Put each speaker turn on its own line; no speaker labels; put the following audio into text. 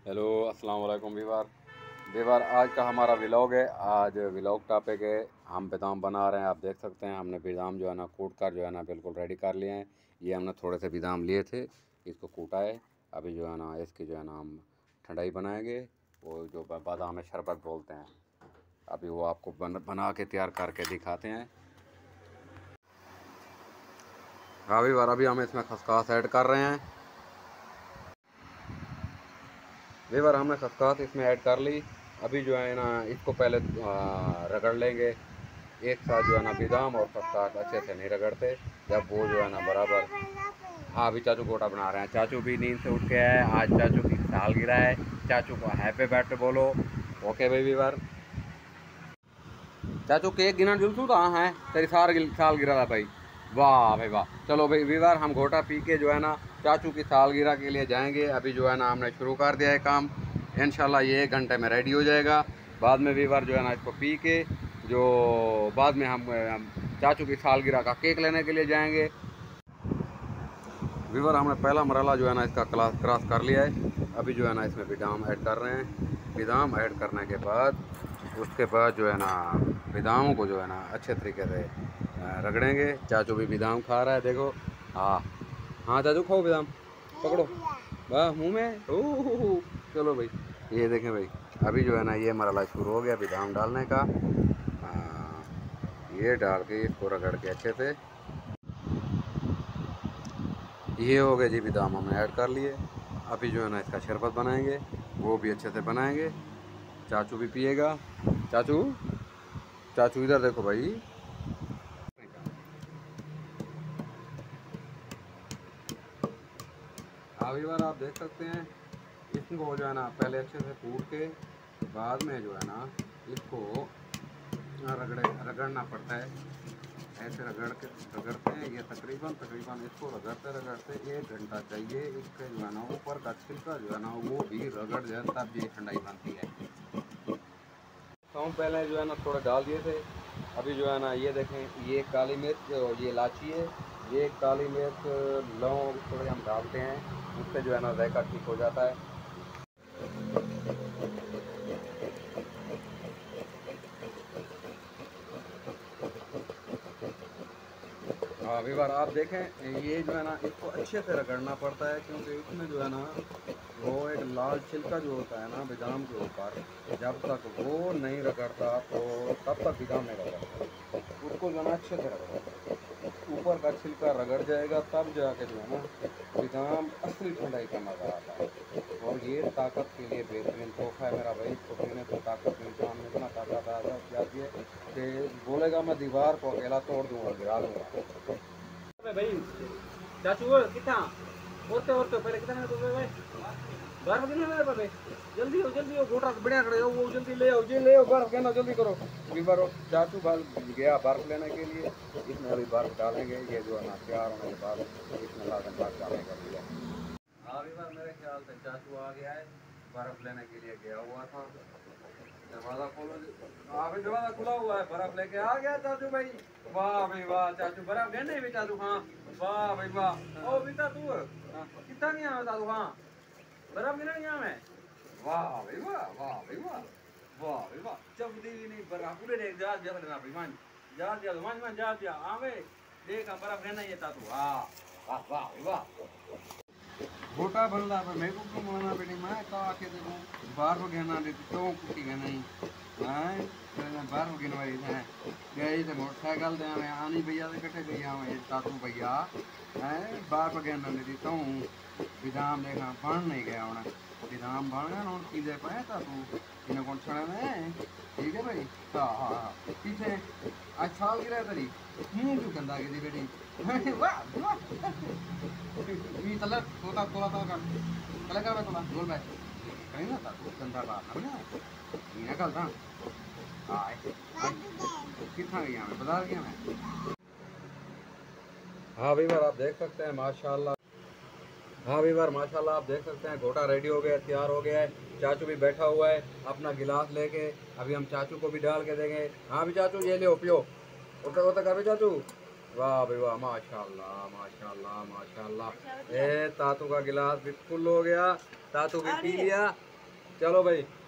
Hello अस्सलाम वालेकुम Weaver. आज का हमारा व्लॉग है। आज व्लॉग टॉपिक है, हम बादाम बना रहे हैं। आप देख सकते हैं हमने बादाम जो है ना कूट कर जो है ना बिल्कुल रेडी कर लिए हैं। ये हमने थोड़े से बादाम लिए थे, इसको कूटा है। अभी जो है ना इसकी जो है ना हम ठंडाई बनाएंगे। वो जो बादाम है शरबत बोलते हैं। अभी वो आपको बना के तैयार करके दिखाते हैं। हाँ वीवर, अभी हम इसमें खसखस ऐड कर रहे हैं। वीवर हमने खसखस इसमें ऐड कर ली। अभी जो है ना इसको पहले रगड़ लेंगे एक साथ जो है ना बादाम और खसखस अच्छे से नहीं रगड़ते। जब वो जो है ना बराबर। हाँ अभी चाचू गोटा बना रहे हैं। चाचू भी नींद से उठ के आए, आज चाचू की सालगिरह है। चाचू को हैप्पी बर्थडे बोलो। ओके भाई वीवर। चाचू केक गिना जुलसू तो हाँ है तेरी सालगिरह था भाई। वाह भाई वाह। चलो भाई वीवर, हम घोटा पी के जो है ना चाचू की सालगिरह के लिए जाएंगे। अभी जो है ना हमने शुरू कर दिया है काम। इंशाल्लाह ये 1 घंटे में रेडी हो जाएगा। बाद में वीवर जो है ना इसको पी के जो बाद में हम चाचू की सालगिरह का केक लेने के लिए जाएंगे। वीवर हमने पहला मरला जो है ना इसका क्रॉस कर लिया है। अभी जो है ना इसमें बादाम ऐड कर रहे हैं। बादाम ऐड करने के बाद उसके बाद जो है ना बादामों को जो है ना अच्छे तरीके से रगड़ेंगे। चाचू भी बादाम खा रहा है, देखो। हाँ हाँ चाचू खाओ बादाम, पकड़ो वाह मुँह में। ओह चलो भाई, ये देखें भाई। अभी जो है ना ये मरला शुरू हो गया बादाम डालने का। ये डाल के इसको रगड़ के अच्छे से। ये हो गए जी बादाम हमने ऐड कर लिए। अभी जो है ना इसका शरबत बनाएंगे, वो भी अच्छे से बनाएंगे। चाचू भी पिएगा। चाचू चाचू इधर देखो भाई। अभी बार आप देख सकते हैं इसको जो है ना पहले अच्छे से कूट के बाद में जो है ना इसको रगड़ना पड़ता है। ऐसे रगड़ते हैं। ये तकरीबन इसको रगड़ते रगड़ते 1 घंटा चाहिए। इसके जो है ना ऊपर का छिलका जो है ना वो भी रगड़ जाए तब ये ठंडाई बनती है। तो हम पहले जो है ना थोड़े डाल दिए थे। अभी जो है ना ये देखें, ये काली मिर्च और ये इलायची है। ये काली मिर्च लौंग थोड़े हम डालते हैं, उससे जो है ना जायका ठीक हो जाता है। अभी बार आप देखें ये जो है ना इसको अच्छे से रगड़ना पड़ता है, क्योंकि इसमें जो है ना वो एक लाल छिलका जो होता है ना बादाम के ऊपर, जब तक वो नहीं रगड़ता तो तब तक बादाम नहीं रगड़ता। उसको जो है ना अच्छे से रगड़ो, ऊपर का छिलका रगड़ जाएगा तब जाके जो है ना बादाम असली ठंडाई का मज़ा आता है। और ये ताकत के लिए बेहतरीन तोहफा है मेरा भाई। इसको पीने से ताकत, इंसान में इतना ताकत आ जाती है कि बोलेगा मैं दीवार को अकेला तोड़ दूंगा, गिरा दूंगा भाई। चाचू कितना औरते पहले कितना मिनट हो गए भाई? 12 दिन मेरे पापे। जल्दी हो गोटा बढ़िया खड़े हो, वो जल्दी ले आओ, ये ले आओ बर्फ, कहना जल्दी करो। वीवर चाचू गया बर्फ लेने के लिए। इसमें अभी बर्फ डालेंगे। ये जो है ना तैयार होने के बाद इसमें लाजम बर्फ डालने का लिया। हाँ वीवर, मेरे ख्याल से चाचू आ गया है। बर्फ लेने के लिए गया हुआ था। दरवाजा खोलो। हाँ भाई दरवाजा खुला हुआ है, बर्फ लेके आ गया चाचू भाई। वाह भाई वाह, चाचू बर्फ गहने भी चाचू। हाँ वाह भाई वाह। ओ बेटा तू कितना नहीं आया चाचू? हाँ बर्फ गिरा यहाँ में। वाह भाई वाह, वाह भाई वाह, वाह भाई वाह। चमकती भी नहीं बर्फ पूरे देख जा जा लेना भाई। मान जा दिया मान जा दिया। हाँ भाई देख बर्फ गहना ये चाचू। हाँ वाह वाह भाई वाह। गोटा बनला पर मेरे को क्यों माना बेटी, मैं कहा के देखो बार हो गया ना देती तो कुटी गया नहीं। मैं बार हो गया भाई है गई तो मोटरसाइकिल दे मैं आनी भैया से कटे गई मैं तातू भैया है बार हो गया ना देती तो बादाम देखा बन नहीं गया होना। बादाम बन गया ना की दे पाए तातू इन्हें कौन छड़ा में। ठीक है भाई। हाँ हाँ हाँ पीछे आज साल गिरा तेरी मुँह क्यों गंदा की थी बेटी। वाह वाह ini telat tola tola tola kan kalau kan tola dua baik kayaknya tak ganda lah namanya ini akal था। कितना गया मैं बता गया मैं। हाँ वीवर आप देख सकते हैं माशाल्लाह। हाँ वीवर माशाल्लाह आप देख सकते हैं घोटा रेडी हो गया, तैयार हो गया है। चाचू भी बैठा हुआ है अपना गिलास लेके। अभी हम चाचू को भी डाल के देंगे। हाँ भी चाचू ये ले पियो। उतर उतर कर भी चाचू। वाह भाई वाह, माशाल्लाह माशाल्लाह माशाल्लाह। ए तातू का गिलास भी फुल हो गया, तातू भी पी लिया। चलो भाई।